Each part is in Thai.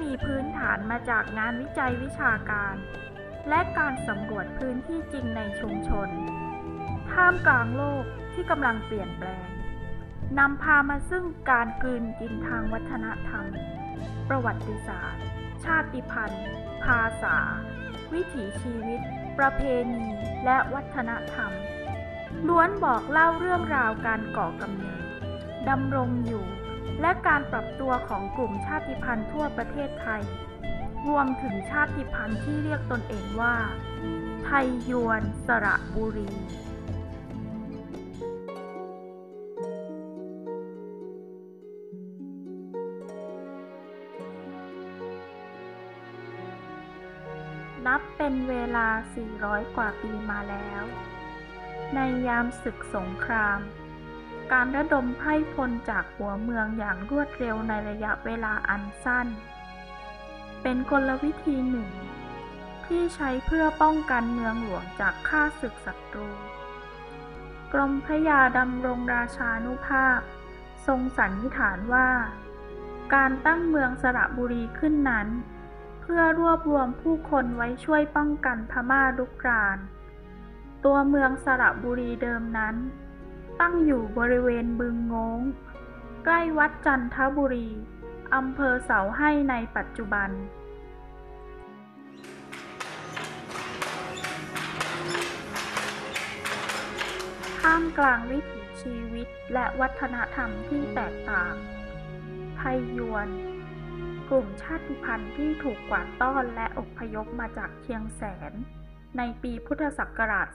มีพื้นฐานมาจากงานวิจัยวิชาการและการสำรวจพื้นที่จริงในชุมชนท่ามกลางโลกที่กำลังเปลี่ยนแปลงนำพามาซึ่งการกลืนกินทางวัฒนธรรมประวัติศาสตร์ชาติพันธุ์ภาษาวิถีชีวิตประเพณีและวัฒนธรรมล้วนบอกเล่าเรื่องราวการก่อกำเนิดดำรงอยู่และการปรับตัวของกลุ่มชาติพันธุ์ทั่วประเทศไทยรวมถึงชาติพันธุ์ที่เรียกตนเองว่าไทยยวนสระบุรีนับเป็นเวลา 400 กว่าปีมาแล้วในยามศึกสงครามการระดมไพร่พลจากหัวเมืองอย่างรวดเร็วในระยะเวลาอันสั้นเป็นกลวิธีหนึ่งที่ใช้เพื่อป้องกันเมืองหลวงจากข้าศึกศัตรูกรมพระยาดำรงราชานุภาพทรงสันนิษฐานว่าการตั้งเมืองสระบุรีขึ้นนั้นเพื่อรวบรวมผู้คนไว้ช่วยป้องกันพม่ารุกรานตัวเมืองสระบุรีเดิมนั้นตั้งอยู่บริเวณบึงโง้งใกล้วัดจันทบุรีอำเภอเสาให้ในปัจจุบันท่ามกลางวิถีชีวิตและวัฒนธรรมที่แตกต่างไทยยวนกลุ่มชาติพันธุ์ที่ถูกกวาดต้อนและอพยพมาจากเชียงแสนในปีพุทธศักราช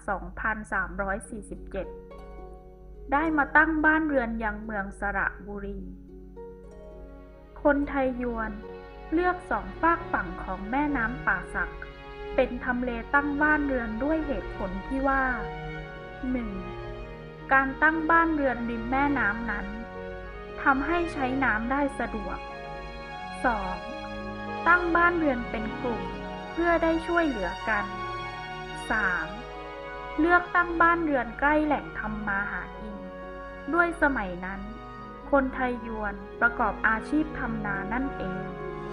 2347 ได้มาตั้งบ้านเรือนยังเมืองสระบุรีคนไทยยวนเลือกสองฝากฝั่งของแม่น้ำป่าสักเป็นทำเลตั้งบ้านเรือนด้วยเหตุผลที่ว่า 1. การตั้งบ้านเรือนริมแม่น้ำนั้นทำให้ใช้น้ำได้สะดวก 2. ตั้งบ้านเรือนเป็นกลุ่มเพื่อได้ช่วยเหลือกัน 3. เลือกตั้งบ้านเรือนใกล้แหล่งทำมาหากินด้วยสมัยนั้นคนไทยยวนประกอบอาชีพทำนานั่นเอง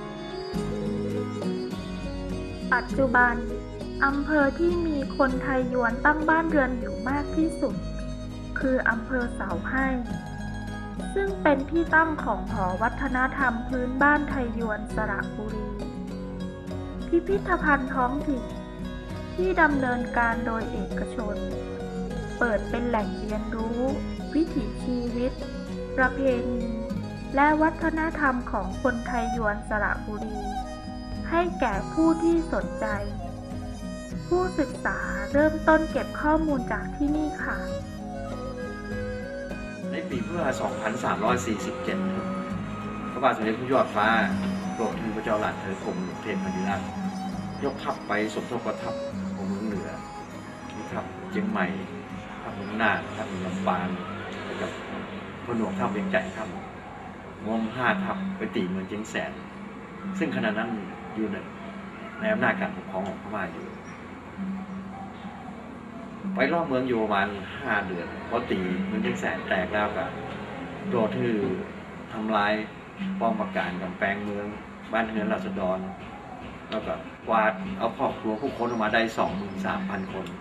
ปัจจุบันอำเภอที่มีคนไทยยวนตั้งบ้านเรือนอยู่มากที่สุดคืออำเภอเสาให้ซึ่งเป็นที่ตั้งของหอวัฒนธรรมพื้นบ้านไทยยวนสระบุรีพิพิธภัณฑ์ท้องถิ่นที่ดำเนินการโดยเอกชนเปิดเป็นแหล่งเรียนรู้วิถีชีวิตประเพณีและวัฒนธรรมของคนไทยยวนสระบุรีให้แก่ผู้ที่สนใจผู้ศึกษาเริ่มต้นเก็บข้อมูลจากที่นี่ค่ะในปีพุทธศักราช 2347 พระบาทสมเด็จพระยอดฟ้าโปรดเกล้าพระเจ้าหลานเธอกรมหลวงเทพพนิราชยกทัพไปสมทบกับทัพของเมืองเหนือมีทัพเชียงใหม่ทัพเมืองน่านทัพเมืองลำปางแล้วก็พลหลวงทัพเวียงจันทร์ทัพมวง5 ทัพไปตีเมืองเชียงแสนซึ่งขณะนั้นอยู่ในอำนาจการปกครองของพม่าอยู่ไปรอบเมืองอยู่ประมาณ5 เดือนพอตีเมืองเชียงแสนแตกแล้วก็โดดทื่อทำลายป้อมปราการกำแพงเมืองบ้านเรือนราษฎรแล้วก็กวาดเอาครอบครัวผู้คนออกมาได้ 23,000 คน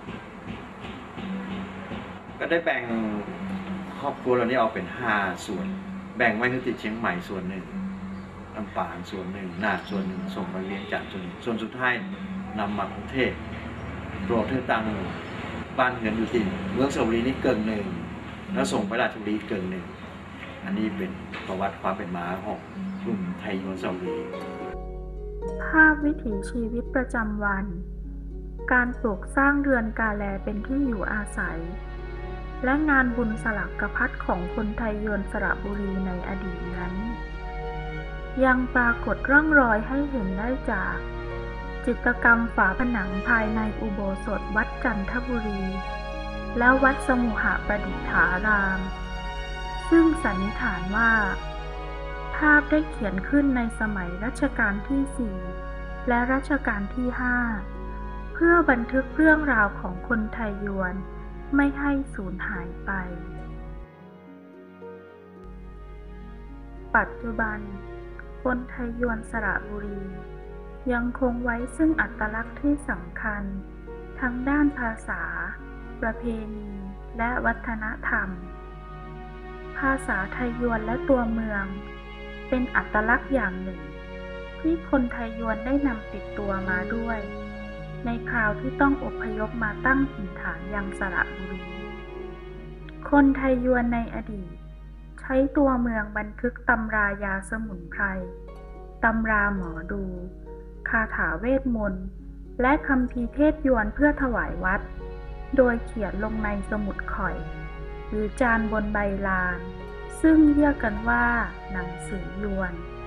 ก็ได้แบ่งครอบครัวเหล่านี้ออกเป็น5 ส่วนแบ่งไว้คือติดเชียงใหม่ส่วนหนึ่งลำปางส่วนหนึ่งน่านส่วนหนึ่งส่งไปเวียงจันทร์ส่วนสุดท้ายนำมากรุงเทพโปรดให้ตั้งบ้านเรือนอยู่ที่เมืองสระบุรีนี่เกินหนึ่งแล้วส่งไปราชบุรีเกินหนึ่งอันนี้เป็นประวัติความเป็นมาของกลุ่มไทยยวนสระบุรีภาพวิถีชีวิตประจำวันการปลูกสร้างเรือนกาแลเป็นที่อยู่อาศัยและงานบุญสลักกภัทของคนไทยยวนสระบุรีในอดีตนั้นยังปรากฏร่องรอยให้เห็นได้จากจิตรกรรมฝาผนังภายในอุโบสถวัดจันทบุรีและวัดสมุหประดิษฐารามซึ่งสันนิษฐานว่าภาพได้เขียนขึ้นในสมัยรัชกาลที่ 4 และรัชกาลที่ 5 เพื่อบันทึกเรื่องราวของคนไทยยวนไม่ให้สูญหายไปปัจจุบันคคนไทยยวนสระบุรียังคงไว้ซึ่งอัตลักษณ์ที่สำคัญทั้งด้านภาษา ประเพณีและวัฒนธรรม ภาษาไทยยวนและตัวเมืองเป็นอัตลักษณ์อย่างหนึ่งที่คนไทยยวนได้นำติดตัวมาด้วยในคราวที่ต้องอพยพมาตั้งถิ่นฐานยังสระบุรี คนไทยยวนในอดีตใช้ตัวเมืองบันทึกตำรายาสมุนไพร ตำราหมอดู คาถาเวทมนต์ และคัมภีร์เทศยวนเพื่อถวายวัด โดยเขียนลงในสมุดข่อย หรือจานบนใบลาน ซึ่งเรียกกันว่าหนังสือยวน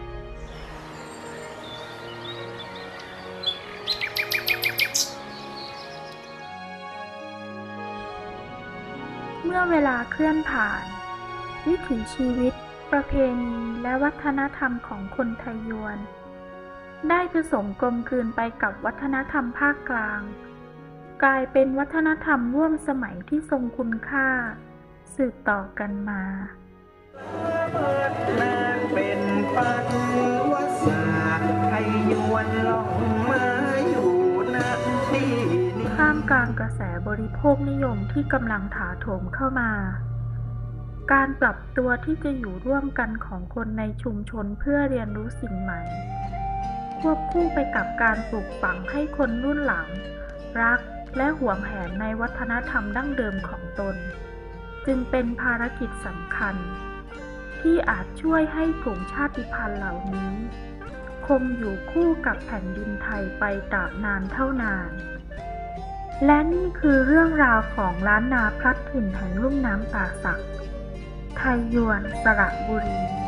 เมื่อเวลาเคลื่อนผ่าน วิถีชีวิต ประเพณีและวัฒนธรรมของคนไทยยวน ได้ผสมกลมกลืนไปกับวัฒนธรรมภาคกลาง กลายเป็นวัฒนธรรมร่วมสมัยที่ทรงคุณค่า สืบต่อกันมาเป็นปันวสาไทยยวนล่องมาอยู่ณที่นี้ท่ามกลางกระแสบริโภคนิยมที่กำลังถาโถมเข้ามา การปรับตัวที่จะอยู่ร่วมกันของคนในชุมชนเพื่อเรียนรู้สิ่งใหม่ ควบคู่ไปกับการปลูกฝังให้คนรุ่นหลังรักและหวงแหนในวัฒนธรรมดั้งเดิมของตน จึงเป็นภารกิจสำคัญที่อาจช่วยให้กลุ่มชาติพันธุ์เหล่านี้คงอยู่คู่กับแผ่นดินไทยไปตราบนานเท่านาน และนี่คือเรื่องราวของล้านนาพลัดถิ่นแห่งลุ่มน้ำป่าสัก ไทยยวนสระบุรี